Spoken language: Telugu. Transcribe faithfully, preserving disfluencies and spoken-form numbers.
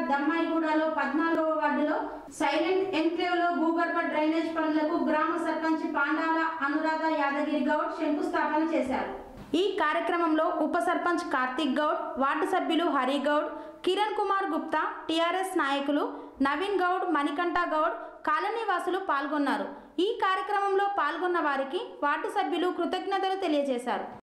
దమ్మాయిగూడలో పద్నాలుగవ వార్డులో సైలెంట్ ఎన్క్లేవ్లో భూగర్భ డ్రైనేజ్ పనులకు గ్రామ సర్పంచ్ పాండాల అనురాధ యాదగిరి గౌడ్ శంకుస్థాపన చేశారు। ఈ కార్యక్రమంలో ఉప సర్పంచ్ కార్తిక్ గౌడ్, వార్డు సభ్యులు హరి గౌడ్, కిరణ్ కుమార్ గుప్తా, టిఆర్ఎస్ నాయకులు నవీన్ గౌడ్, మణికంఠ గౌడ్, కాలనీవాసులు పాల్గొన్నారు। ఈ కార్యక్రమంలో పాల్గొన్న వారికి వార్డు సభ్యులు కృతజ్ఞతలు తెలియజేశారు।